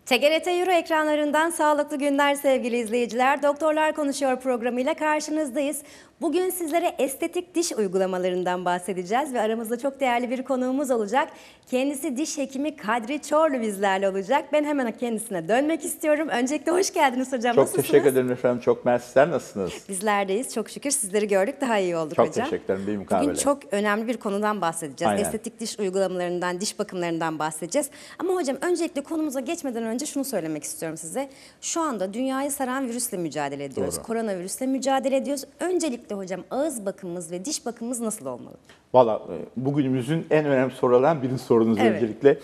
TGRT Euro ekranlarından sağlıklı günler sevgili izleyiciler. Doktorlar Konuşuyor programıyla karşınızdayız. Bugün sizlere estetik diş uygulamalarından bahsedeceğiz ve aramızda çok değerli bir konuğumuz olacak. Kendisi diş hekimi Kadri Çorlu bizlerle olacak. Ben hemen kendisine dönmek istiyorum. Öncelikle hoş geldiniz hocam. Çok Nasılsınız? teşekkür ederim efendim. Çok mersi. Sizler nasılsınız? Bizlerdeyiz. Çok şükür sizleri gördük. Daha iyi olduk Çok hocam. teşekkür ederim. Bir mukabele. Bugün çok önemli bir konudan bahsedeceğiz. Aynen. Estetik diş uygulamalarından, diş bakımlarından bahsedeceğiz. Ama hocam öncelikle konumuza geçmeden önce şunu söylemek istiyorum size. Şu anda dünyayı saran virüsle mücadele ediyoruz. Doğru. Koronavirüsle mücadele ediyoruz. Öncelikle hocam ağız bakımımız ve diş bakımımız nasıl olmalı? Valla bugünümüzün en önemli sorularından birini sorunuz Evet. öncelikle.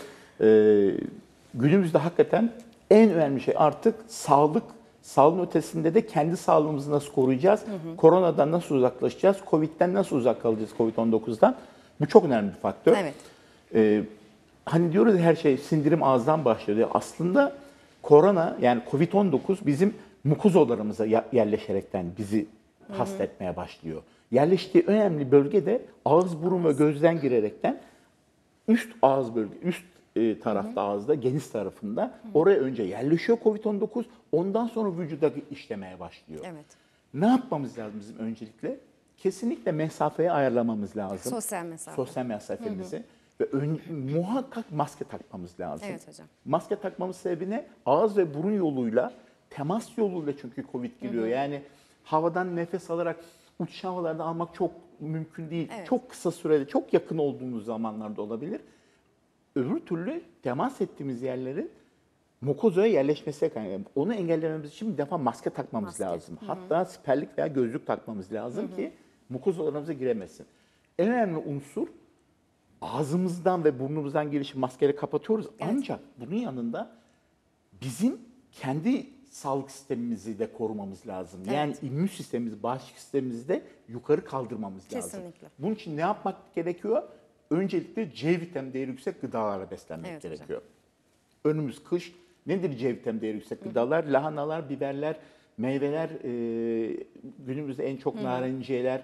Günümüzde hakikaten en önemli şey artık sağlık. Sağlığın ötesinde de kendi sağlığımızı nasıl koruyacağız? Koronadan nasıl uzaklaşacağız? Covid'den nasıl uzak kalacağız Covid-19'dan? Bu çok önemli bir faktör. Evet. Hani diyoruz ya, her şey sindirim ağızdan başlıyor. Aslında korona yani Covid-19 bizim mukozalarımıza yerleşerekten bizi hasta etmeye başlıyor. Yerleştiği önemli bölge de ağız, burun ve gözden girerekten üst ağız bölge, üst tarafta ağızda, geniş tarafında oraya önce yerleşiyor Covid-19, ondan sonra vücuda işlemeye başlıyor. Evet. Ne yapmamız lazım bizim öncelikle? Kesinlikle mesafeyi ayarlamamız lazım. Sosyal mesafe. Sosyal mesafemizi. Ve muhakkak maske takmamız lazım. Evet hocam. Maske takmamız sebebi ne? Ağız ve burun yoluyla, temas yoluyla çünkü Covid giriyor. Yani havadan nefes alarak uçuş havalarda almak çok mümkün değil. Evet. Çok kısa sürede, çok yakın olduğumuz zamanlarda olabilir. Öbür türlü temas ettiğimiz yerlerin mukozaya yerleşmesine kaynaklı. Onu engellememiz için bir defa maske takmamız Maske. lazım. Hatta siperlik veya gözlük takmamız lazım ki mukozalarımıza giremesin. En önemli unsur ağzımızdan ve burnumuzdan girişi maskeyle kapatıyoruz. Evet. Ancak bunun yanında bizim kendi sağlık sistemimizi de korumamız lazım. Evet. Yani immün sistemimizi, bağışıklık sistemimizi de yukarı kaldırmamız lazım. Kesinlikle. Bunun için ne yapmak gerekiyor? Öncelikle C vitamini değeri yüksek gıdalarla beslenmek Evet gerekiyor. Önümüz kış. Nedir C vitamini değeri yüksek gıdalar? Lahanalar, biberler, meyveler, günümüzde en çok narenciyeler.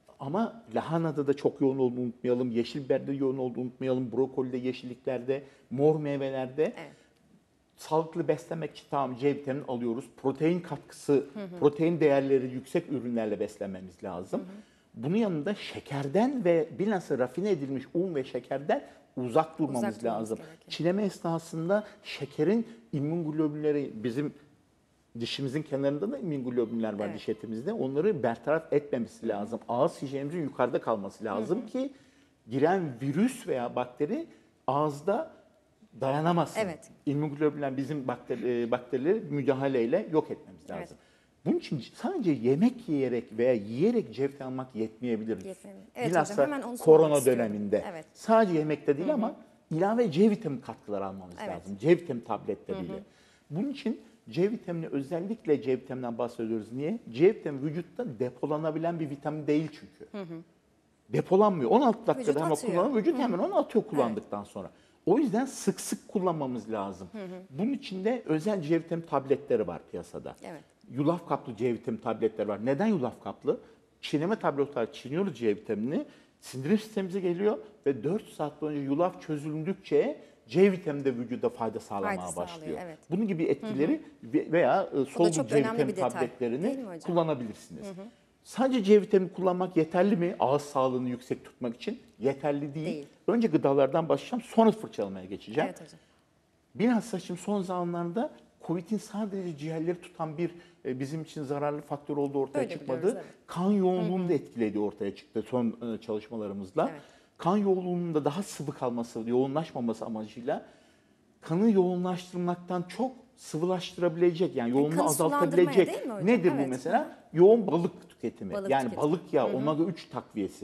Ama lahanada da çok yoğun olduğunu unutmayalım. Yeşil biberde yoğun olduğunu unutmayalım. Brokolide, yeşilliklerde, mor meyvelerde. Evet. Sağlıklı beslenmek için tamam C vitamini alıyoruz. Protein katkısı, protein değerleri yüksek ürünlerle beslenmemiz lazım. Bunun yanında şekerden ve bilhassa rafine edilmiş un ve şekerden uzak durmamız lazım. gerekiyor. Çiğneme esnasında şekerin immünoglobulleri, bizim dişimizin kenarında da immünoglobüller var, Evet. diş etimizde. Onları bertaraf etmemesi lazım. Ağız hijyenimizin yukarıda kalması lazım ki giren virüs veya bakteri ağızda dayanamasın. Evet. İmmünoglobüller bizim bakterileri müdahaleyle yok etmemiz lazım. Bunun için sadece yemek yiyerek veya yiyerek C vitamini almak yetmeyebilir. Yetmeyebilir. Evet Bilhassa hocam, hemen onu sormak korona istiyorum. döneminde. Evet. Sadece yemekte değil ama ilave C vitamini katkıları almamız Evet. lazım. C vitamini tabletleriyle. Bunun için C vitamini, özellikle C vitamininden bahsediyoruz. Niye? C vitamini vücutta depolanabilen bir vitamin değil çünkü. Depolanmıyor. 16 dakikada Vücut hemen atıyor. kullanıyor. Vücut hemen onu atıyor kullandıktan sonra. O yüzden sık sık kullanmamız lazım. Bunun için de özel C vitamini tabletleri var piyasada. Evet. Yulaf kaplı C vitamini tabletleri var. Neden yulaf kaplı? Çiğneme tabletleri çiğniyoruz C vitaminini. Sindirim sistemimize geliyor ve 4 saat boyunca yulaf çözüldükçe C vitamini de vücuda fayda sağlamaya Fayda başlıyor. sağlıyor, evet. Bunun gibi etkileri veya soluk çok C önemli vitamini bir detay, değil tabletlerini mi hocam? kullanabilirsiniz. Sadece C vitamini kullanmak yeterli mi? Ağız sağlığını yüksek tutmak için yeterli değil. Değil. Önce gıdalardan başlayacağım, sonra fırçalamaya geçeceğim. Evet hocam. Bilhassa şimdi son zamanlarda Covid'in sadece ciğerleri tutan bir bizim için zararlı faktör olduğu ortaya Öyle çıkmadı. biliyoruz, evet. Kan yoğunluğunu da etkilediği ortaya çıktı son çalışmalarımızla. Evet. Kan yoğunluğunun da daha sıvı kalması, yoğunlaşmaması amacıyla kanı yoğunlaştırmaktan çok sıvılaştırabilecek, yani yoğunluğu kanı azaltabilecek. sulandırmaya değil mi hocam? Nedir bu Evet. mesela? Yoğun balık tüketimi. Balık yani tüketimi. balık yağı, omega 3 takviyesi.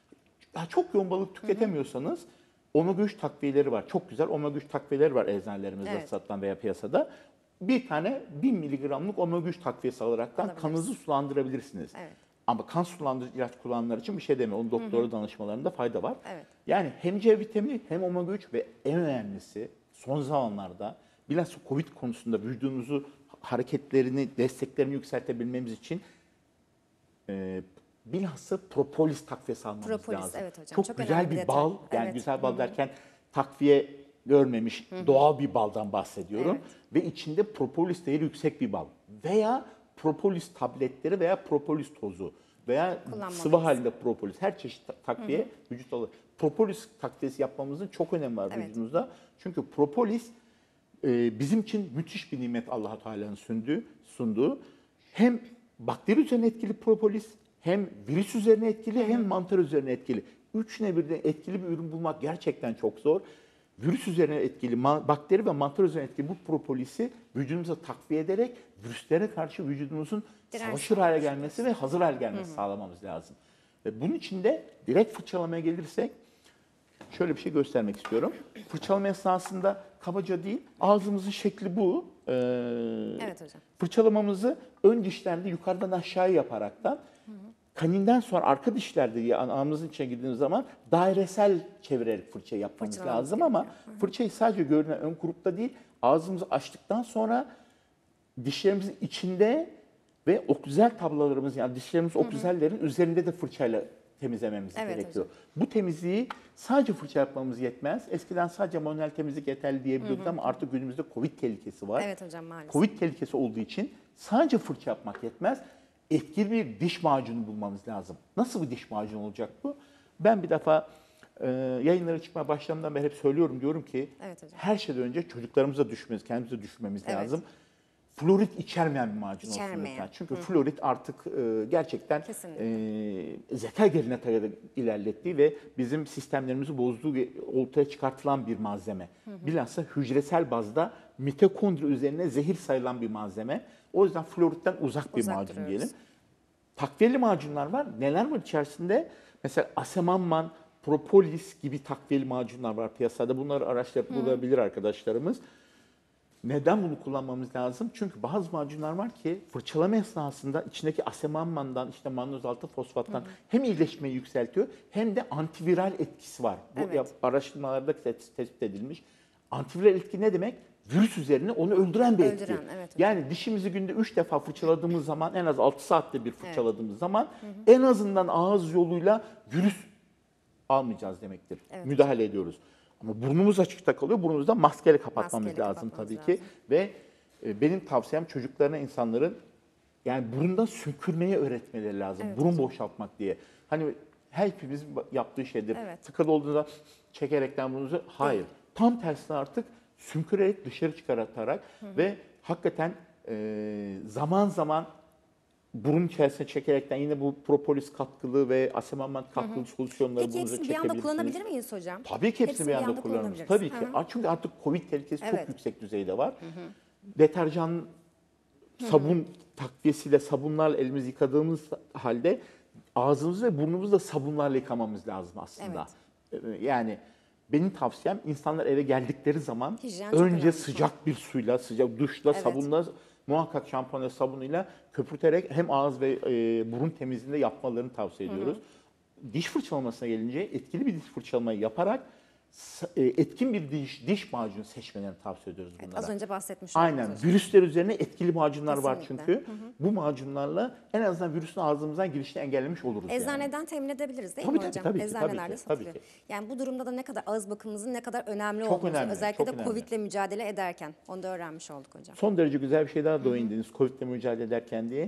Ya çok yoğun balık tüketemiyorsanız omega 3 takviyeleri var. Çok güzel omega 3 takviyeleri var eczanelerimizde Evet. satılan veya piyasada. Bir tane 1000 miligramlık omega 3 takviyesi alaraktan Alabiliriz. kanınızı sulandırabilirsiniz. Evet. Ama kan sulandırıcı ilaç kullananlar için bir şey demiyor. Onun doktora danışmalarında fayda var. Evet. Yani hem C vitamini hem omega 3 ve en önemlisi son zamanlarda bilhassa Covid konusunda vücudumuzu hareketlerini, desteklerini yükseltebilmemiz için bilhassa propolis takviyesi almamız Propolis, lazım. evet hocam. Çok Çok güzel önemli bir bir detay. bal, yani Evet. güzel bal derken takviye görmemiş doğal bir baldan bahsediyorum. Ve içinde propolis değeri yüksek bir bal. Veya propolis tabletleri veya propolis tozu veya sıvı halinde propolis. Her çeşit takviye vücut alır. Propolis takviyesi yapmamızın çok önemi var vücudumuzda. Çünkü propolis bizim için müthiş bir nimet Allah-u Teala'nın sunduğu. Hem bakteri üzerine etkili propolis, hem virüs üzerine etkili, hem mantar üzerine etkili. Üçüne birden etkili bir ürün bulmak gerçekten çok zor. Virüs üzerine etkili, bakteri ve mantar üzerine etkili bu propolisi vücudumuza takviye ederek virüslere karşı vücudumuzun savaşır hale gelmesi ve hazır hale gelmesi sağlamamız lazım. Ve bunun için de direkt fırçalamaya gelirsek, şöyle bir şey göstermek istiyorum. Fırçalama esnasında kabaca değil, ağzımızın şekli bu. Evet hocam. Fırçalamamızı ön dişlerde yukarıdan aşağıya yaparaktan, kaninden sonra arka dişlerde yani ağzımızın içine girdiğimiz zaman dairesel çevirerek fırçayı yapmamız lazım ama fırçayı sadece görünen ön grupta değil, ağzımızı açtıktan sonra dişlerimizin içinde ve oklüzel tablalarımız yani dişlerimiz oklüzellerin üzerinde de fırçayla temizlememiz gerekiyor. Bu temizliği sadece fırça yapmamız yetmez. Eskiden sadece manuel temizlik yeterli diyebiliyorduk ama artık günümüzde Covid tehlikesi var. Evet hocam maalesef. Covid tehlikesi olduğu için sadece fırça yapmak yetmez. Etkili bir diş macunu bulmamız lazım. Nasıl bir diş macunu olacak bu? Ben bir defa yayınlara çıkmaya başladığımdan beri hep söylüyorum. Diyorum ki her şeyden önce çocuklarımıza düşmemiz, kendimize düşmemiz lazım. Florit içermeyen bir macun olsun lütfen. Çünkü florit artık gerçekten zeka geriline ilerlettiği ve bizim sistemlerimizi bozduğu ortaya çıkartılan bir malzeme. Bilhassa hücresel bazda mitokondri üzerine zehir sayılan bir malzeme. O yüzden floritten uzak bir macun diyelim. Takviyeli macunlar var. Neler var içerisinde? Mesela asemanman, propolis gibi takviyeli macunlar var piyasada. Bunları araştırıp bulabilir arkadaşlarımız. Neden bunu kullanmamız lazım? Çünkü bazı macunlar var ki fırçalama esnasında içindeki asemanmandan, işte mannozaltı fosfattan hem iyileşmeyi yükseltiyor hem de antiviral etkisi var. Bu araştırmalarda tespit edilmiş. Antiviral etki ne demek? Virüs üzerine onu öldüren bir etki. Yani dişimizi günde 3 defa fırçaladığımız zaman, en az 6 saatte bir fırçaladığımız zaman en azından ağız yoluyla virüs almayacağız demektir. Müdahale ediyoruz. Ama burnumuz açıkta kalıyor. Burnumuzda maskeyle kapatmamız lazım tabii ki. Ve benim tavsiyem çocuklarına, insanların yani burundan sümkürmeyi öğretmeleri lazım. Burun boşaltmak diye. Hani hepimizin yaptığı şeydir. Tıkalı olduğunda çekerekten burnunuzu. Hayır. Tam tersine artık sümkürerek dışarı çıkartarak ve hakikaten zaman zaman burun içerisine çekerekten yine bu propolis katkılı ve asemanman katkılı solüsyonları Peki bununuza hepsini bir anda çekebilirsiniz. kullanabilir miyiz hocam? Tabii ki hepsini bir anda kullanırız. Tabii ki. Çünkü artık Covid tehlikesi çok yüksek düzeyde var. Deterjan, sabun takviyesiyle, sabunlarla elimizi yıkadığımız halde ağzımızı ve burnumuzu da sabunlarla yıkamamız lazım aslında. Yani benim tavsiyem insanlar eve geldikleri zaman önce sıcak bir suyla, sıcak duşla, sabunla, muhakkak şampuan ve sabunuyla köpürterek hem ağız ve burun temizliğinde yapmalarını tavsiye ediyoruz. Diş fırçalamasına gelince etkili bir diş fırçalamayı yaparak etkin bir diş macunu seçmelerini tavsiye ediyoruz bunlara. Az önce bahsetmiş Aynen. hocam. Virüsler üzerine etkili macunlar var çünkü. Bu macunlarla en azından virüsün ağzımızdan girişini engellemiş oluruz. Eczaneden temin edebiliriz değil Tabii, mi hocam? tabii ki, Eczanelerde tabii ki, satılıyor. tabii ki. Yani bu durumda da ne kadar ağız bakımımızın ne kadar önemli Çok olduğunu önemli, özellikle çok de önemli. Covid'le mücadele ederken onu da öğrenmiş olduk hocam. Son derece güzel bir şey daha değindiniz Covid'le mücadele ederken diye.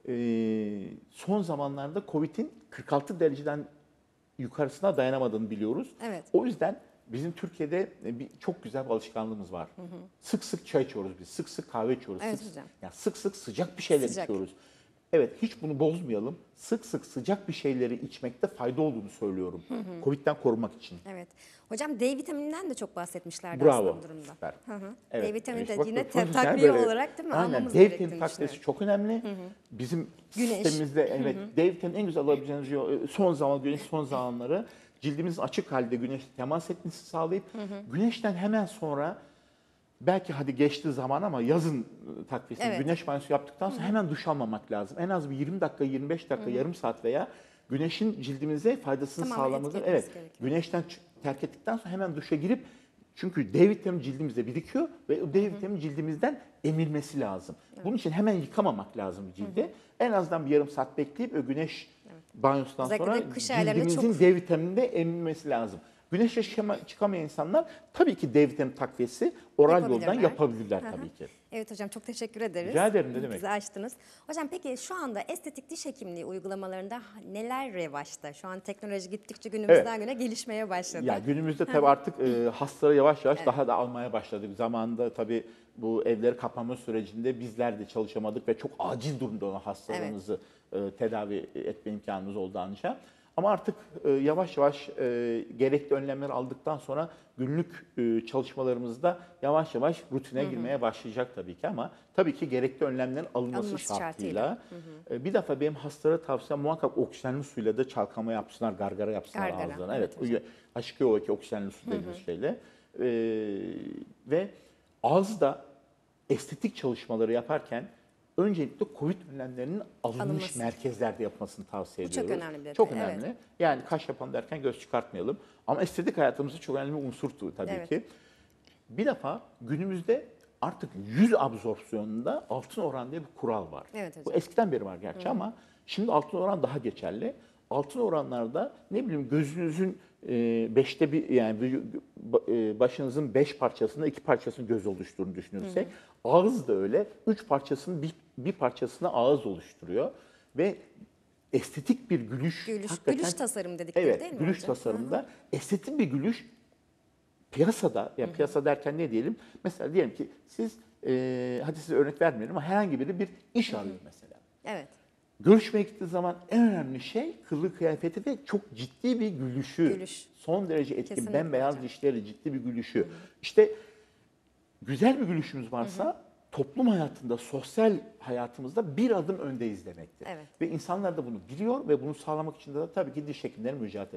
Son zamanlarda Covid'in 46 dereceden yukarısına dayanamadığını biliyoruz. O yüzden bizim Türkiye'de çok güzel bir alışkanlığımız var. Sık sık çay içiyoruz biz, sık sık kahve içiyoruz. Sık sık sıcak bir şeyler içiyoruz. Evet, hiç bunu bozmayalım. Sık sık sıcak bir şeyleri içmekte fayda olduğunu söylüyorum. Covid'den korumak için. Evet. Hocam D vitamininden de çok bahsetmişlerdi Bravo, aslında bu durumda. süper. Evet. D vitamini de Bak, yine bakın, takviye böyle, olarak değil mi? aynen, Almamız D gerektiğini vitamini takviyesi düşünüyorum. çok önemli. Bizim Güneş. sistemimizde D vitamini en güzel alabileceğiniz son zamanları cildimizin açık halde güneşle temas etmesi sağlayıp güneşten hemen sonra belki hadi geçti zaman ama yazın takviyesi güneş banyosu yaptıktan sonra hemen duş almamak lazım. En az bir 20 dakika, 25 dakika, yarım saat veya güneşin cildimize faydasını sağlaması. Evet. Güneşten terk ettikten sonra hemen duşa girip çünkü D vitamini cildimizde birikiyor ve o D vitamini cildimizden emilmesi lazım. Bunun için hemen yıkamamak lazım cildi. En azından bir yarım saat bekleyip o güneş banyosundan Özellikle sonra de kış aylarında cildimizin D vitamininin de emilmesi lazım. Güneşe çıkamayan insanlar tabii ki D vitamini takviyesi oral yoldan Yapabilirler. yapabilirler Hı hı. tabii ki. Evet hocam, çok teşekkür ederiz. Rica ederim, ne demek. Bizi açtınız. Hocam peki şu anda estetik diş hekimliği uygulamalarında neler revaçta? Şu an teknoloji gittikçe günümüzden güne gelişmeye başladı. Ya günümüzde tabii artık hastaları yavaş yavaş daha da almaya başladık. Zamanında tabii bu evleri kapanma sürecinde bizler de çalışamadık ve çok acil durumda olan hastalarımızı tedavi etme imkanımız oldu ancak. Ama artık yavaş yavaş gerekli önlemler aldıktan sonra günlük çalışmalarımızda yavaş yavaş rutine girmeye başlayacak tabii ki, ama tabii ki gerekli önlemlerin alınması şartıyla. Bir defa benim hastalara tavsiyem muhakkak oksijenli suyla da çalkama yapsınlar, gargara yapsınlar Gargara, ağızlarına. evet Evet, H2O2 oksijenli su dediğimiz şeyle. Ve ağızda estetik çalışmaları yaparken öncelikle COVID önlemlerinin alınmış Alınması. merkezlerde yapmasını tavsiye Bu çok ediyoruz. önemli bir detay, Çok önemli. evet. Yani kaş yapalım derken göz çıkartmayalım. Ama estetik hayatımızda çok önemli bir unsurdu tabii Evet. ki. Bir defa günümüzde artık yüz absorpsiyonunda altın oran diye bir kural var. Evet hocam. Bu eskiden beri var gerçi ama şimdi altın oran daha geçerli. Altın oranlarda ne bileyim gözünüzün beşte bir, yani başınızın 5 parçasında 2 parçasının göz oluşturduğunu düşünürsek, ağız da öyle. 3 parçasının bir parçasına ağız oluşturuyor ve estetik bir gülüş. Gülüş tasarım dedikleri Evet, değil mi gülüş hocam? tasarımda estetik bir gülüş piyasada, yani piyasa derken ne diyelim? Mesela diyelim ki siz, hadi size örnek vermeyelim ama herhangi biri bir iş arıyor mesela. Evet. Görüşmeye gittiği zaman en önemli şey kılığı kıyafeti ve çok ciddi bir gülüşü. Gülüş. Son derece etkin, Kesinlikle bembeyaz hocam. dişleri, ciddi bir gülüşü. İşte güzel bir gülüşümüz varsa toplum hayatında, sosyal hayatımızda bir adım öndeyiz demektir. Evet. Ve insanlar da bunu biliyor ve bunu sağlamak için de tabii ki diş hekimleri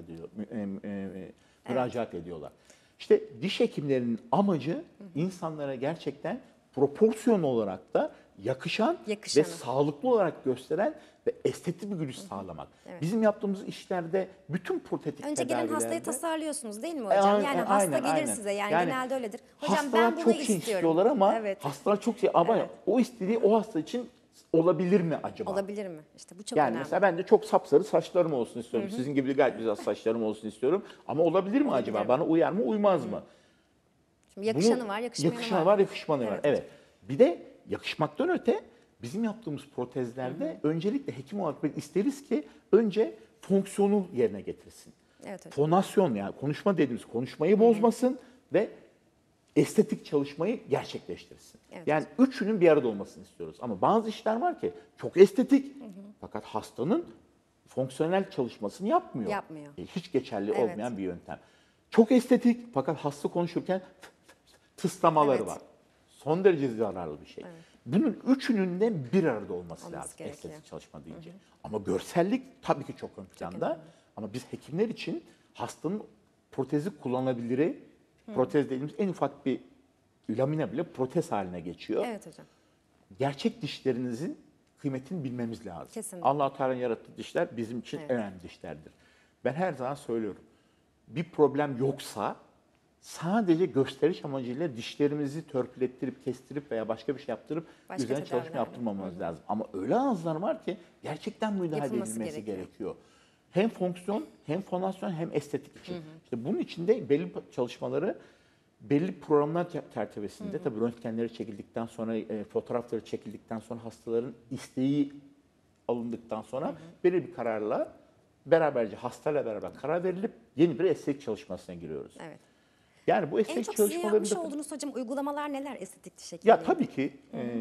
müracaat ediyorlar. İşte diş hekimlerinin amacı insanlara gerçekten proporsiyonel olarak da yakışan ve Yakışanı. sağlıklı olarak gösteren ve estetik bir gülüş sağlamak. Evet. Bizim yaptığımız işlerde bütün protetik Önce gelen tedavilerde... hastayı tasarlıyorsunuz değil mi hocam? Yani hasta gelir size, yani genelde öyledir. Hocam hastalar ben bunu çok şey istiyorum. istiyorlar ama Evet. hastalar çok şey, ama Evet. o istediği o hasta için olabilir mi acaba? Olabilir mi? İşte bu çok Yani önemli. mesela ben de çok sapsarı saçlarım olsun istiyorum. Sizin gibi gayet güzel saçlarım olsun istiyorum. Ama olabilir mi acaba? mi? Bana uyar mı, uymaz mı? Şimdi yakışanı Bunu- var, yakışmayanı yakışanı var. yakışmayanı var. Evet. Bir de yakışmaktan öte bizim yaptığımız protezlerde öncelikle hekim olarak biz isteriz ki önce fonksiyonu yerine getirsin. Evet hocam. Fonasyon, yani konuşma dediğimiz konuşmayı bozmasın ve estetik çalışmayı gerçekleştirsin. Evet. Yani üçünün bir arada olmasını istiyoruz. Ama bazı işler var ki çok estetik fakat hastanın fonksiyonel çalışmasını yapmıyor. Yapmıyor. Hiç geçerli Evet. olmayan bir yöntem. Çok estetik fakat hasta konuşurken tıslamaları Evet. var. Son derece zararlı bir şey. Bunun üçünün de bir arada olması lazım gerekiyor. estetik çalışma deyince. Ama görsellik tabii ki çok ön planda. Ama biz hekimler için hastanın protezi kullanılabiliri, protez dediğimiz en ufak bir lamine bile protez haline geçiyor. Evet hocam. Gerçek dişlerinizin kıymetini bilmemiz lazım. Kesinlikle. Allah-u Teala'nın yarattığı dişler bizim için Evet. en önemli dişlerdir. Ben her zaman söylüyorum. Bir problem yoksa sadece gösteriş amacıyla dişlerimizi törpülettirip, kestirip veya başka bir şey yaptırıp Başka üzerine çalışma tedavilerle. yaptırmamamız lazım. Ama öyle ağızlar var ki gerçekten müdahale Yapılması edilmesi gerekiyor. gerekiyor. Hem fonksiyon, hem fonasyon, hem estetik için. İşte bunun için de belli çalışmaları belli programlar çerçevesinde, tabii röntgenleri çekildikten sonra, fotoğrafları çekildikten sonra, hastaların isteği alındıktan sonra belirli bir kararla beraberce hastayla beraber karar verilip yeni bir estetik çalışmasına giriyoruz. Evet. Yani bu En estetik çok sizin yapmış çalışmalarında... olduğunuz hocam uygulamalar neler estetik diş hekimliği? Ya tabii ki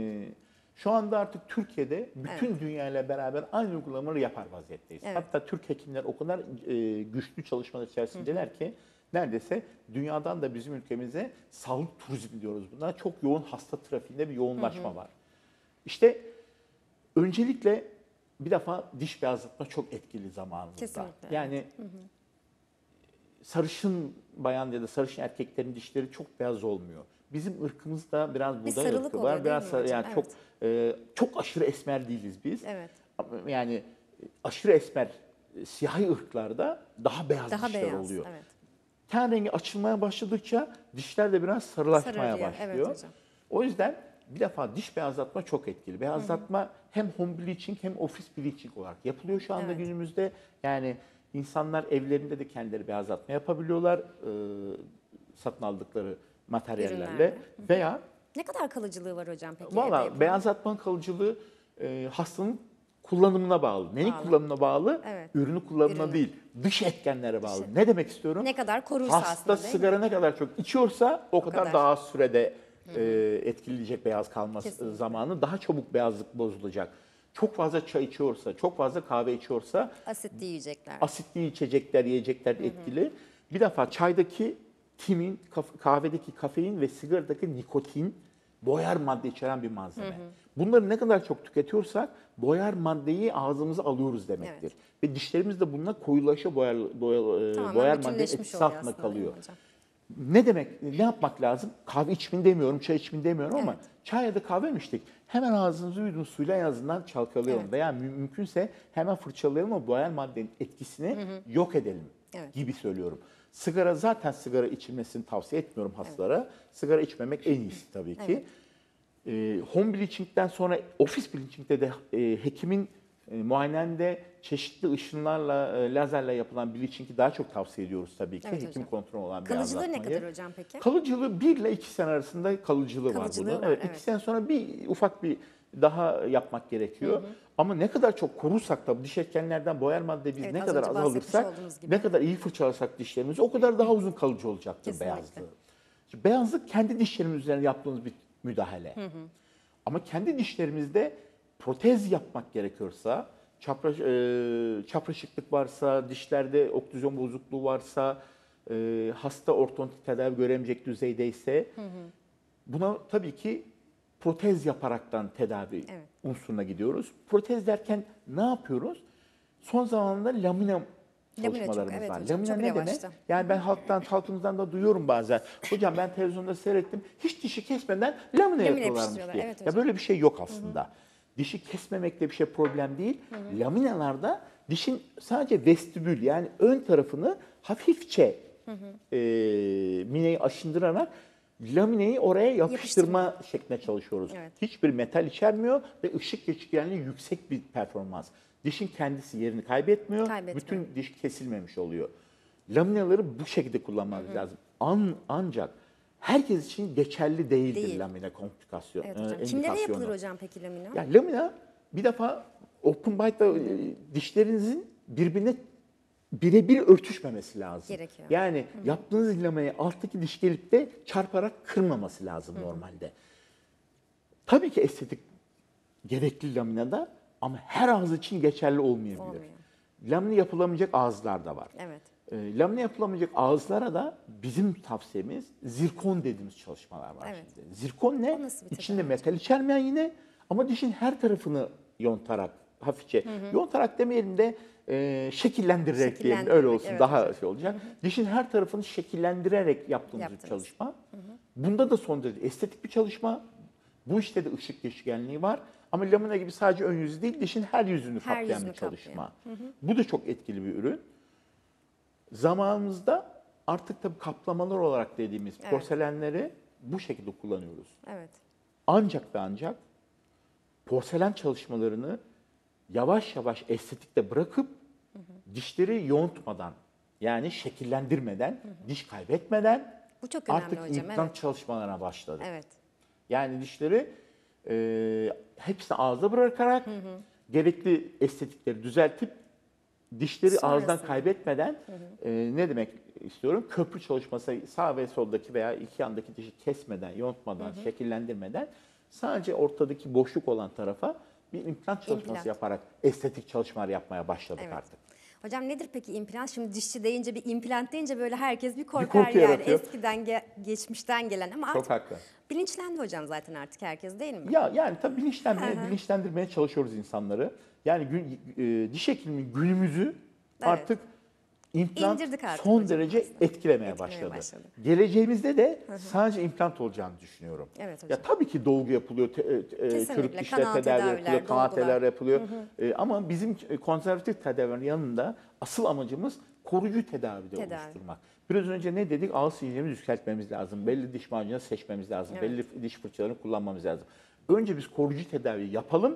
şu anda artık Türkiye'de bütün dünyayla beraber aynı uygulamaları yapar vaziyetteyiz. Evet. Hatta Türk hekimler o kadar güçlü çalışmalar içerisindeler ki neredeyse dünyadan da bizim ülkemize sağlık turizmi diyoruz buna. Çok yoğun hasta trafiğinde bir yoğunlaşma var. İşte öncelikle bir defa diş beyazlatma çok etkili zamanımızda. Kesinlikle, Yani sarışın bayan ya da sarışın erkeklerin dişleri çok beyaz olmuyor. Bizim ırkımızda biraz buğday sarılık ırkı oluyor var. değil Biraz mi hocam? yani çok aşırı esmer değiliz biz. Evet. Yani aşırı esmer siyahi ırklarda daha beyaz Daha dişler beyaz. oluyor. Evet. Ten rengi açılmaya başladıkça dişler de biraz sarılaşmaya Sararıyor, başlıyor. evet hocam. O yüzden bir defa diş beyazlatma çok etkili. Beyazlatma hem home bleaching hem office bleaching olarak yapılıyor şu anda Evet. günümüzde. Yani İnsanlar evlerinde de kendileri beyazlatma yapabiliyorlar satın aldıkları materyallerle Ürünlerle. veya Ne kadar kalıcılığı var hocam peki? evde valla yapılan? beyazlatmanın kalıcılığı hastanın kullanımına bağlı. Neyin Bağlı. kullanımına bağlı? Evet. Ürünü kullanımına Ürünü. değil. Dış etkenlere bağlı. Ne demek istiyorum? Ne kadar korursa Hasta aslında, değil mi? sigara ne kadar çok içiyorsa o kadar kadar. daha az sürede etkileyecek beyaz kalması Kesinlikle. zamanı. Daha çabuk beyazlık bozulacak. Çok fazla çay içiyorsa, çok fazla kahve içiyorsa Asitli yiyecekler. asitli içecekler, yiyecekler etkili. Bir defa çaydaki timin, kahvedeki kafein ve sigaradaki nikotin boyar madde içeren bir malzeme. Bunları ne kadar çok tüketiyorsak boyar maddeyi ağzımıza alıyoruz demektir. Ve dişlerimiz de bununla koyulaşa Tamamen boyar madde bütünleşmiş etkisi oluyor altında aslında, değil mi kalıyor. hocam? Ne demek, ne yapmak lazım? Kahve içmeyin demiyorum, çay içmeyin demiyorum ama Evet. çay ya da kahve mi içtik? Hemen ağzınızı yudun suyla en azından çalkalayalım Evet. veya mümkünse hemen fırçalayalım ama boyar maddenin etkisini yok edelim Evet. gibi söylüyorum. Sigara zaten sigara içilmesini tavsiye etmiyorum hastalara. Sigara içmemek en iyisi tabii ki. Home bleaching'den sonra office bleaching'de de hekimin muayenende çeşitli ışınlarla, lazerle yapılan bleaching'i daha çok tavsiye ediyoruz tabii ki. Evet Hekim hocam. kontrolü olan Kalıcılığı ne beyazlatmayı. kadar hocam peki? Kalıcılığı 1 ile 2 sene arasında kalıcılığı Kalıcılığı var var, bunun. Evet, evet. 2 sene sonra bir ufak bir daha yapmak gerekiyor. Ama ne kadar çok korursak da diş etkenlerden boyar madde biz Evet, ne az kadar önce az bahsetmiş alırsak, olduğunuz gibi. ne kadar iyi fırçalasak dişlerimizi o kadar daha uzun kalıcı olacaktır Kesinlikle. beyazlığı. Şimdi beyazlık kendi dişlerimiz üzerine yaptığımız bir müdahale. Ama kendi dişlerimizde protez yapmak gerekiyorsa, çapraşıklık varsa, dişlerde oklüzyon bozukluğu varsa, hasta ortodontik tedavi göremeyecek düzeydeyse buna tabii ki protez yaparaktan tedavi Evet. unsuruna gidiyoruz. Protez derken ne yapıyoruz? Son zamanlarda lamina çalışmalarımız evet var. hocam, Lamina çok ne revaçta. demek? Yani ben halkımızdan da duyuyorum bazen. Hocam ben televizyonda seyrettim. Hiç dişi kesmeden lamina yapıyorlarmış yapıştırıyorlar, diye. evet Ya hocam. böyle bir şey yok aslında. Dişi kesmemekle bir şey problem değil. Laminalarda dişin sadece vestibül yani ön tarafını hafifçe mineyi aşındırarak lamineyi oraya yapıştırma şeklinde çalışıyoruz. Evet. Hiçbir metal içermiyor ve ışık geçirgenliği yüksek bir performans. Dişin kendisi yerini kaybetmiyor. Kaybetmiyor. Bütün diş kesilmemiş oluyor. Laminaları bu şekilde kullanmamız lazım. Ancak herkes için geçerli değildir Değil. lamina komplikasyon. Evet hocam. indikasyonu. Kimlere yapılır hocam peki lamina? Yani lamina bir defa open bite'da dişlerinizin birbirine birebir örtüşmemesi lazım. Gerekiyor. Yani yaptığınız laminayı alttaki diş gelip de çarparak kırmaması lazım normalde. Tabii ki estetik gerekli laminada ama her ağız için geçerli olmayabilir. Olmuyor. Lamine yapılamayacak ağızlar da var. Evet. Lamine yapılamayacak ağızlara da bizim tavsiyemiz zirkon dediğimiz çalışmalar var Evet. şimdi. Zirkon ne? O nasıl bir İçinde tedavi metal içermeyen yine ama dişin her tarafını yontarak hafifçe, yontarak demeyelim de şekillendirerek diyelim öyle olsun evet daha hocam. şey olacak. Dişin her tarafını şekillendirerek yaptığımız bir Yaptınız. çalışma. Bunda da son derece estetik bir çalışma. Bu işte de ışık geçirgenliği var. Ama lamina gibi sadece ön yüzü değil, dişin her yüzünü Her kaplayan yüzünü bir çalışma. kaplıyor. Bu da çok etkili bir ürün. Zamanımızda artık tabii kaplamalar olarak dediğimiz porselenleri bu şekilde kullanıyoruz. Evet. Ancak ve ancak porselen çalışmalarını yavaş yavaş estetikte bırakıp dişleri yontmadan yani şekillendirmeden, diş kaybetmeden Bu çok önemli artık hocam. implant Evet. çalışmalarına başladık. Evet. Yani dişleri hepsini ağızda bırakarak gerekli estetikleri düzeltip dişleri ağızdan Sonrasında. kaybetmeden ne demek istiyorum? Köprü çalışması sağ ve soldaki veya iki yandaki dişi kesmeden, yontmadan, şekillendirmeden sadece ortadaki boşluk olan tarafa bir implant çalışması İmplant. yaparak estetik çalışmalar yapmaya başladık Evet. artık. Hocam nedir peki implant? Şimdi dişçi deyince bir implant deyince böyle herkes bir korkar korku yani. yaratıyor. Eskiden geçmişten gelen ama Çok artık haklı. bilinçlendi hocam zaten artık herkes değil mi? Ya yani tabii bilinçlendirmeye çalışıyoruz insanları. Yani diş hekimliği günümüzü artık implant İndirdik artık son hocam derece aslında. etkilemeye başladı. Geleceğimizde de sadece implant olacağını düşünüyorum. Evet hocam. Ya tabii ki dolgu yapılıyor, çürük dişler Kanal tedavi tedaviler, yapılıyor, kanal dolgular. tedavi yapılıyor. Ama bizim konservatif tedavinin yanında asıl amacımız koruyucu tedavide Tedavi. oluşturmak. Biraz önce ne dedik? Ağız sivilcemizi yükseltmemiz lazım. Belli diş macunu seçmemiz lazım. Evet. Belli diş fırçalarını kullanmamız lazım. Önce biz koruyucu tedavi yapalım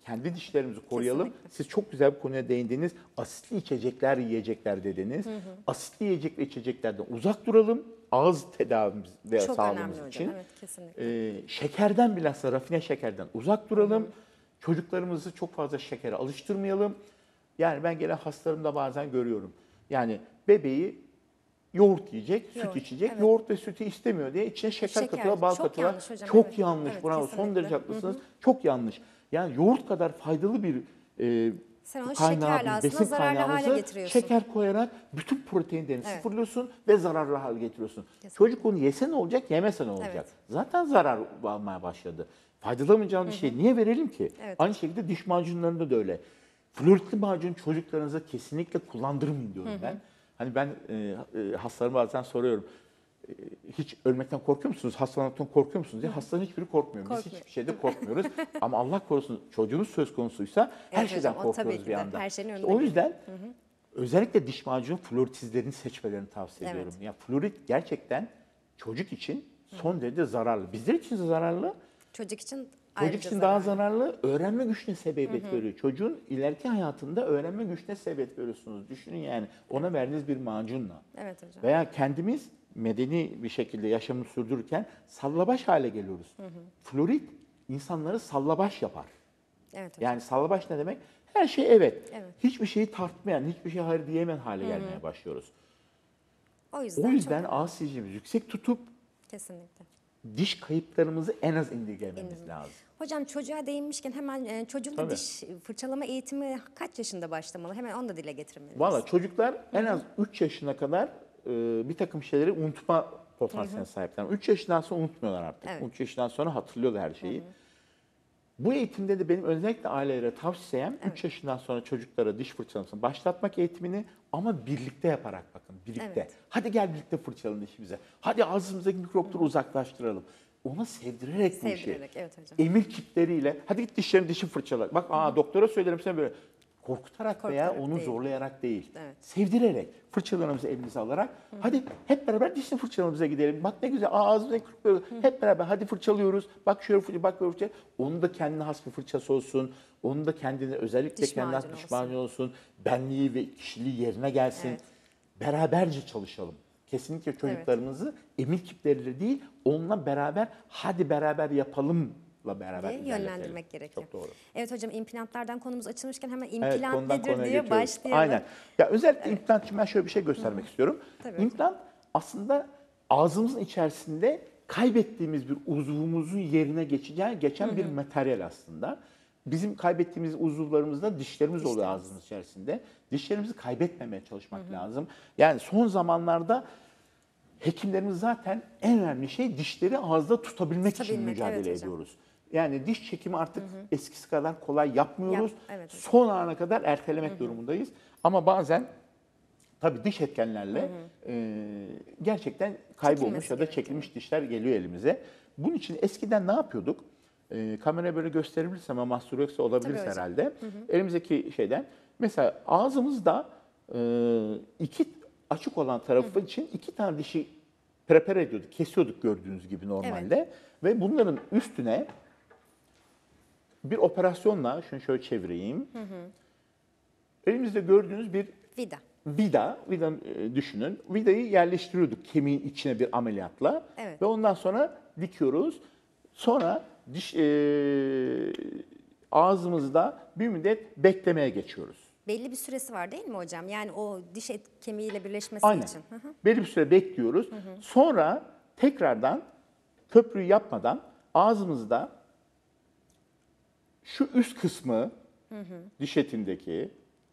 kendi dişlerimizi koruyalım. Kesinlikle. Siz çok güzel bir konuya değindiniz. Asitli içecekler, yiyecekler dediniz. Asitli yiyecek ve içeceklerden uzak duralım. Ağız tedavimiz ve Çok sağlığımız önemli hocam. için. Evet, kesinlikle. Şekerden bilhassa rafine şekerden uzak duralım. Çocuklarımızı çok fazla şekere alıştırmayalım. Yani ben gelen hastalarımda bazen görüyorum. Yani bebeği yoğurt yiyecek, Yoğurt, süt içecek. evet. Yoğurt ve sütü istemiyor diye içine şeker Şeker. katıyorlar, bal Çok katıyorlar. yanlış hocam, Çok evet. yanlış. Evet, Bravo. Son kesinlikle. derece haklısınız. Çok yanlış. Yani yoğurt kadar faydalı bir Sen onu kaynağı, şekerle bir aslında besin zararlı hale kaynağımızı getiriyorsun. şeker koyarak bütün proteinlerini Evet. sıfırlıyorsun ve zararlı hale getiriyorsun. Kesinlikle. Çocuk onu yese ne olacak, yemese ne olacak? Evet. Zaten zarar almaya başladı. Faydalamayacağımız bir şey niye verelim ki? Evet. Aynı şekilde diş macunlarında da öyle. Floritli macun çocuklarınıza kesinlikle kullandırmayın diyorum ben. Hani ben hastalarıma bazen soruyorum. Hiç ölmekten korkuyor musunuz? Hastalanmaktan korkuyor musunuz diye. Hastaların hiçbiri korkmuyor. Biz Korkmuyor. hiçbir şeyde korkmuyoruz. Ama Allah korusun çocuğumuz söz konusuysa her Evet şeyden hocam, o tabii korkuyoruz ki bir de. anda. Her şeyin İşte önünde o yüzden özellikle diş macunu floritizlerini seçmelerini tavsiye Evet. ediyorum. Ya florit gerçekten çocuk için son derece zararlı. Bizler için de zararlı. Çocuk için Çocuk ayrıca için daha zararlı. zararlı, öğrenme güçüne sebebiyet veriyor. Çocuğun ileriki hayatında öğrenme güçüne sebebiyet veriyorsunuz. Düşünün yani ona verdiğiniz bir macunla. Evet hocam. Veya kendimiz medeni bir şekilde yaşamını sürdürürken sallabaş hale geliyoruz. Florit insanları sallabaş yapar. Evet hocam. Yani sallabaş ne demek? Her şey evet. Evet. Hiçbir şeyi tartmayan, hiçbir şey hayır diyemeyen hale gelmeye başlıyoruz. O yüzden, O yüzden çok ağız sicilimizi yüksek tutup kesinlikle. diş kayıplarımızı en az indirgememiz lazım. Hocam çocuğa değinmişken hemen çocuğun da Tabii. diş fırçalama eğitimi kaç yaşında başlamalı? Hemen onu da dile getirmeliyiz. Valla çocuklar en az 3 yaşına kadar bir takım şeyleri unutma potansiyeline sahipler. 3 yaşından sonra unutmuyorlar artık. Evet. 3 yaşından sonra hatırlıyorlar her şeyi. Bu eğitimde de benim özellikle ailelere tavsiyem 3 yaşından sonra çocuklara diş fırçalamasını başlatmak eğitimini ama birlikte yaparak bakın. Birlikte. Evet. Hadi gel birlikte fırçalayalım dişimize. Hadi ağzımızdaki mikropları uzaklaştıralım. Ona sevdirerek bu işi. Sevdirerek, evet hocam. Emir kitleriyle hadi git dişini fırçala. Bak doktora söylerim sen böyle. Korkutarak veya Korkutarak onu değil. zorlayarak değil. Evet. Sevdirerek, fırçalarımızı elimize alarak hadi hep beraber dişini fırçalamamıza gidelim. Bak ne güzel ağzımıza hep beraber hadi fırçalıyoruz. Bak şöyle fırça, bak böyle fırça. Onun da kendine has bir fırçası olsun. Onun da kendine özellikle Diş kendine has macunu diş olsun. macunu olsun. Benliği ve kişiliği yerine gelsin. Evet. Beraberce çalışalım. Kesinlikle çocuklarımızı emir kipleriyle değil, onunla beraber hadi beraber yapalım beraber diye ilerletelim. yönlendirmek gerekiyor. Çok doğru. Evet hocam, implantlardan konumuz açılmışken hemen Evet, implant konudan nedir konuya diye geçiyoruz. başlayalım. Aynen. Ya özellikle implant için ben şöyle bir şey göstermek istiyorum. Tabii. İmplant aslında ağzımızın içerisinde kaybettiğimiz bir uzvumuzun yerine geçen bir materyal aslında. Bizim kaybettiğimiz uzuvlarımızda dişlerimiz oluyor ağzımız içerisinde. Dişlerimizi kaybetmemeye çalışmak lazım. Yani son zamanlarda hekimlerimiz zaten en önemli şey dişleri ağızda tutabilmek için Tutabilmek, mücadele evet hocam. ediyoruz. Yani diş çekimi artık eskisi kadar kolay yapmıyoruz. Evet hocam. Son ana kadar ertelemek durumundayız. Ama bazen tabii dış etkenlerle gerçekten kaybolmuş Çekilmesi ya da gerekiyor. çekilmiş dişler geliyor elimize. Bunun için eskiden ne yapıyorduk? Kameraya böyle gösterebilirsem ama mahsur yoksa olabilir Tabii hocam. herhalde. Elimizdeki şeyden. Mesela ağzımızda iki açık olan tarafı için 2 tane dişi prepare ediyorduk, kesiyorduk gördüğünüz gibi normalde. Ve bunların üstüne bir operasyonla, şunu şöyle çevireyim. Elimizde gördüğünüz bir Vida. vida düşünün. Vidayı yerleştiriyorduk kemiğin içine bir ameliyatla. Evet. Ve ondan sonra dikiyoruz. Sonra ağzımızda bir müddet beklemeye geçiyoruz. Belli bir süresi var değil mi hocam? Yani o diş kemiğiyle birleşmesi Aynen. için. Hı hı. Belli bir süre bekliyoruz. Sonra tekrardan köprüyü yapmadan ağzımızda şu üst kısmı diş etindeki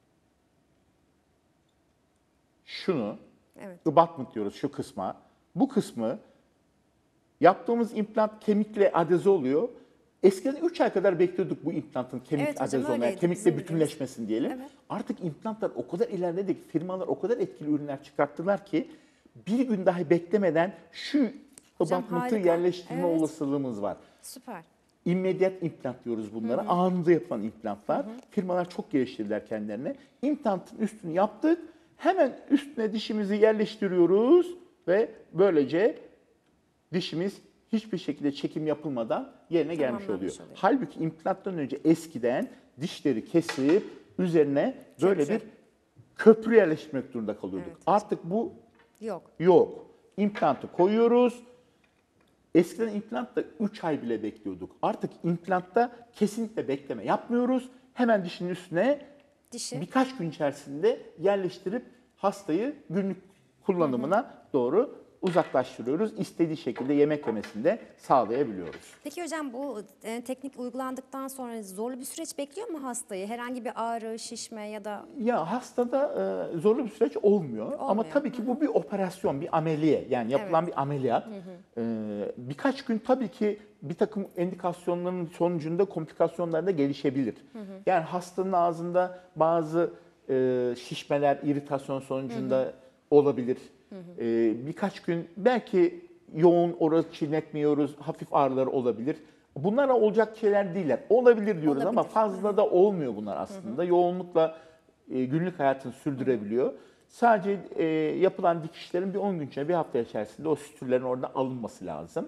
şunu Evet. abutment diyoruz şu kısma. Bu kısmı yaptığımız implant kemikle adeze oluyor. Eskiden 3 ay kadar bekliyorduk bu implantın kemik Evet hocam, adeze olmaya, öyleydi kemikle bizim bütünleşmesin diyelim. Evet. Artık implantlar o kadar ilerledi ki, firmalar o kadar etkili ürünler çıkarttılar ki bir gün dahi beklemeden şu Hocam abutment'ı harika. yerleştirme Evet. olasılığımız var. Süper. İmmediate implant diyoruz bunlara. Anında yapılan implantlar. Firmalar çok geliştirdiler kendilerine. İmplantın üstünü yaptık. Hemen üstüne dişimizi yerleştiriyoruz ve böylece dişimiz hiçbir şekilde çekim yapılmadan yerine gelmiş Tamamlanmış oluyor. oluyor. Halbuki implanttan önce eskiden dişleri kesip üzerine böyle Köprü. bir köprü yerleştirmek durumunda kalıyorduk. Evet. Artık bu Yok. yok. İmplantı koyuyoruz. Eskiden implantta 3 ay bile bekliyorduk. Artık implantta kesinlikle bekleme yapmıyoruz. Hemen dişin üstüne Dişi. birkaç gün içerisinde yerleştirip hastayı günlük kullanımına doğru uzaklaştırıyoruz. İstediği şekilde yemek yemesini de sağlayabiliyoruz. Peki hocam bu teknik uygulandıktan sonra zorlu bir süreç bekliyor mu hastayı? Herhangi bir ağrı, şişme ya da... Ya hastada zorlu bir süreç olmuyor. Ama tabii ki bu bir operasyon, bir ameliye. Yani yapılan bir ameliyat. Birkaç gün tabii ki bir takım endikasyonların sonucunda komplikasyonlar da gelişebilir. Yani hastanın ağzında bazı şişmeler, iritasyon sonucunda olabilir. Birkaç gün belki yoğun orası çiğnetmiyoruz, hafif ağrılar olabilir. Bunlar olacak şeyler değiller. Olabilir diyoruz ama Olabilir. fazla da olmuyor bunlar aslında. Yoğunlukla günlük hayatını sürdürebiliyor. Sadece yapılan dikişlerin bir 10 gün içinde, bir hafta içerisinde o sütürlerin oradan alınması lazım.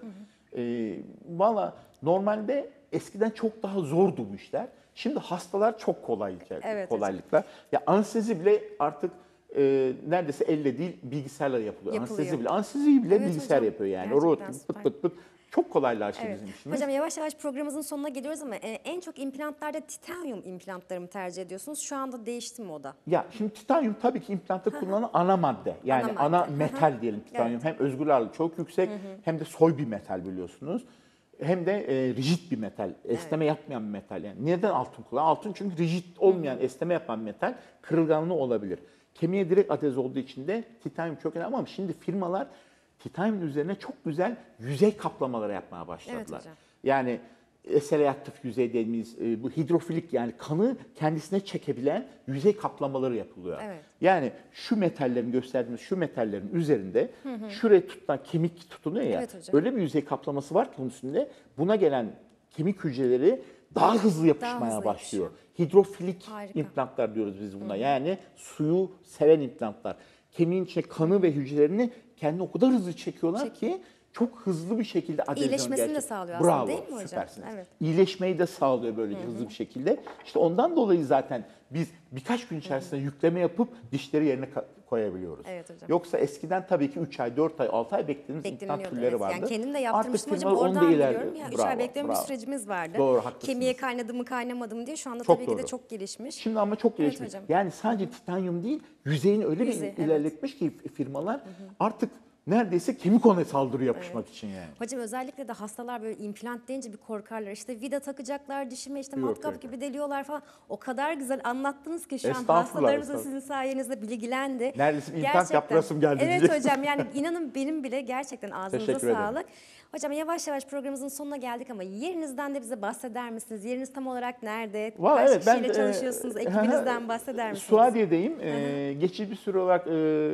Valla normalde eskiden çok daha zordu bu işler. Şimdi hastalar çok Evet kolaylıkla. Ya anestezi bile artık neredeyse elle değil bilgisayarla yapılıyor. Anesteziyi bile Evet bilgisayar hocam, yapıyor yani. O gerçekten robot pıt süper. pıt pıt. Çok kolaylaştı Evet. bizim işimiz. Hocam yavaş yavaş programımızın sonuna geliyoruz ama en çok implantlarda titanyum implantları mı tercih ediyorsunuz? Şu anda değişti mi o da? Ya şimdi titanyum tabii ki implantta kullanılan ana madde. Yani Ana ana, madde. metal diyelim titanyum. Hem özgür ağırlığı çok yüksek hem de soy bir metal biliyorsunuz. Hem de rigid bir metal, esneme yapmayan bir metal. Yani neden altın kullanıyor? Altın çünkü rigid olmayan, esneme yapan bir metal, kırılganlığı olabilir. Kemiğe direkt adez olduğu için de titanyum çok önemli ama şimdi firmalar titanyumun üzerine çok güzel yüzey kaplamalar yapmaya başladılar. Evet hocam. Yani esereaktif yüzey dediğimiz bu hidrofilik yani kanı kendisine çekebilen yüzey kaplamaları yapılıyor. Evet. Yani şu metallerin gösterdiğimiz şu metallerin üzerinde şuraya tutulan kemik tutunuyor ya. Evet hocam. Öyle bir yüzey kaplaması var ki bunun üstünde buna gelen kemik hücreleri daha hızlı yapışmaya hızlı başlıyor. yapışıyor. Hidrofilik Harika. implantlar diyoruz biz buna. Yani suyu seven implantlar. Kemiğin içine kanı ve hücrelerini kendine o kadar hızlı çekiyorlar ki çok hızlı bir şekilde adezyon İyileşmesini de sağlıyor aslında, Bravo, değil mi hocam? süpersiniz. Evet. İyileşmeyi de sağlıyor böylece hızlı bir şekilde. İşte ondan dolayı zaten biz birkaç gün içerisinde yükleme yapıp dişleri yerine koyabiliyoruz. Evet hocam. Yoksa eskiden tabii ki 3 ay, 4 ay, 6 ay beklediğimiz implant Bekleniliyordu, türleri evet. vardı. Yani kendim de Artık yaptırmıştım hocam. firmalar onu da Oradan ilerliyor. biliyorum. Ya 3 Bravo, ay bekleme bir bravo. sürecimiz vardı. Doğru, haklısınız. Kemiğe kaynadı mı kaynamadı mı diye. Şu anda Çok tabii ki de doğru. çok gelişmiş. Şimdi ama çok Evet gelişmiş. hocam. Yani sadece titanyum değil, yüzeyini öyle Yüzey, bir evet. ilerletmiş ki firmalar artık neredeyse kemik ona saldırı yapışmak için yani. Hocam özellikle de hastalar böyle implant deyince bir korkarlar. İşte vida takacaklar dişime, işte Yok, matkap yok. gibi deliyorlar falan. O kadar güzel anlattınız ki şu an Estağfurullah, hastalarımız da estağfurullah. sizin sayenizde bilgilendi. Neredeyse bir implant Gerçekten. yaptırasım geldi Evet diyeceksin. hocam, yani inanın benim bile gerçekten ağzınıza Teşekkür ederim. sağlık. Hocam yavaş yavaş programımızın sonuna geldik ama yerinizden de bize bahseder misiniz? Yeriniz tam olarak nerede? Vallahi Kaç evet, ben kişiyle çalışıyorsunuz? Ekibinizden bahseder misiniz? Suadiye'deyim. Geçici bir süre olarak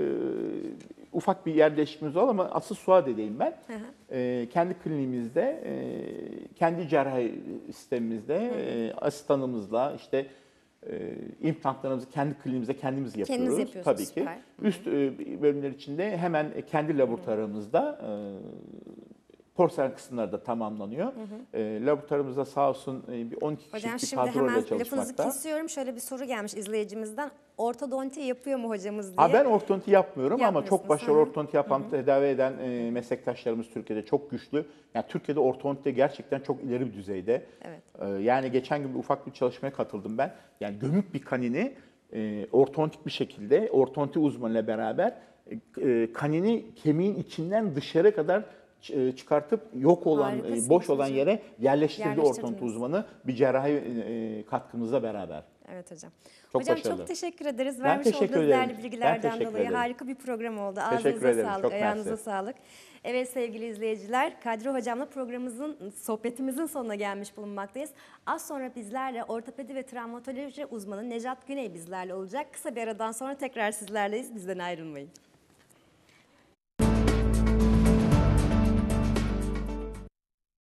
ufak bir yer değişikliğimiz var ama asıl Suadiye'deyim ben. Kendi kliniğimizde, kendi cerrahi sistemimizde asistanımızla işte implantlarımızı kendi kliniğimizde kendimiz yapıyoruz. Kendiniz yapıyorsunuz, Tabii ki. süper. Üst bölümler içinde hemen kendi laboratuvarımızda porselen kısımları da tamamlanıyor. Laboratuvarımızda sağ olsun bir 12 Hocam kişilik bir şimdi hemen kadroyla lafınızı çalışmakta. kesiyorum. Şöyle bir soru gelmiş izleyicimizden. Ortodonti yapıyor mu hocamız diye. Ha, ben ortodonti yapmıyorum ama Yapmıyorsunuz, çok başarılı hı hı. ortodonti yapan, tedavi eden meslektaşlarımız Türkiye'de çok güçlü. Yani Türkiye'de ortodonti gerçekten çok ileri bir düzeyde. Evet. Yani geçen gün bir ufak bir çalışmaya katıldım ben. Yani gömük bir kanini ortodontik bir şekilde ortodonti uzmanıyla beraber kanini kemiğin içinden dışarı kadar çıkartıp yok olan, Harikasınız boş olan hocam. yere yerleştirdi Yerleştirdiniz. ortodonti uzmanı bir cerrahi katkımızla beraber. Evet hocam. Çok Hocam başarılı. çok teşekkür ederiz. Ben Vermiş teşekkür olduğunuz ederim. değerli Ben bilgilerden teşekkür dolayı ederim. harika bir program oldu. Teşekkür Ağzınıza ederim. sağlık, Çok ayağınıza mersi. sağlık. Evet sevgili izleyiciler, Kadri Hocam'la programımızın, sohbetimizin sonuna gelmiş bulunmaktayız. Az sonra bizlerle ortopedi ve travmatoloji uzmanı Nejat Güney bizlerle olacak. Kısa bir aradan sonra tekrar sizlerleyiz. Bizden ayrılmayın.